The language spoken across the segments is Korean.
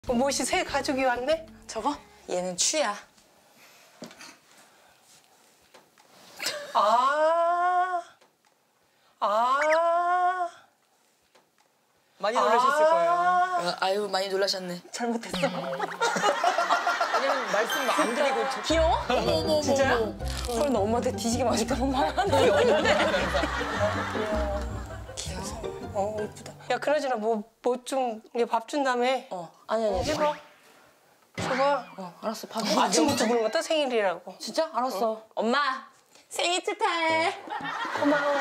무엇이 새 가족이 왔네? 저거? 얘는 추야. 많이 놀라셨을 거예요. 아유, 많이 놀라셨네. 잘못했어. 왜냐면 말씀 안 드리고 귀여워? 어머, 진짜요? 헐, 나 엄마한테 뒤지게 맛있다. 말하는 게 없는데. 귀여워. 이쁘다. 야, 그러잖아. 뭐 좀 밥 준다며. 아니. 해봐. 줘봐. 알았어, 밥. 아침부터 그런 거다 생일이라고. 진짜? 알았어. 엄마, 생일 축하해. 고마워.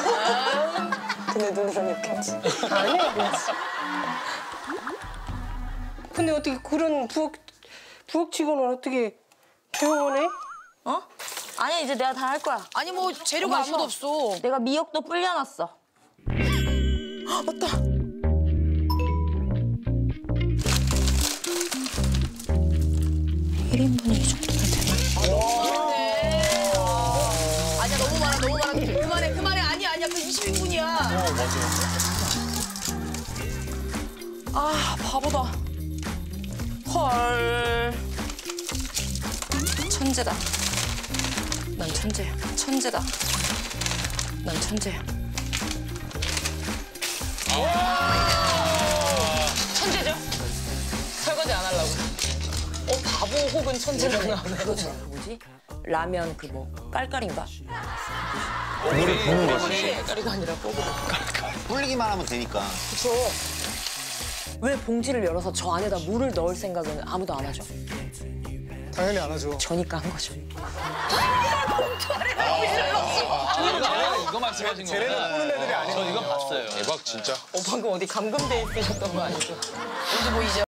근데 눈으로는 이렇게 하지. 아니야, 그렇지. 근데 어떻게 그런 부엌치고는 어떻게 조용하네? 어? 아니, 이제 내가 다 할 거야. 아니 뭐 재료가 엄마, 아무도 없어. 내가 미역도 불려놨어. 맞다. 1인분이 이 정도면 되나? 아니야 너무 많아. 그만해. 아니야 그 20인분이야. 맞아. 아, 바보다. 헐. 천재다. 난 천재야. 천재다. 난 천재야. 천재죠? 설거지 안 하려고. 바보 혹은 천재라고 나오네. 그거 저 뭐지? 라면 그 뭐 깔깔인가? 물이 부는 거지. 깔깔이가 아니라 뽀뽀. 불리기만 하면 되니까. 그쵸. 왜 봉지를 열어서 저 안에다 물을 넣을 생각은 아무도 안 하죠? 당연히 안 하죠. 저니까 한 거죠. 이거 말씀하신 거구나. 쟤네는 보는 애들이 아니에요. 저 이거 봤어요. 대박 진짜. 방금 어디 감금돼 있으셨던 거 아니죠? 언제 보이죠?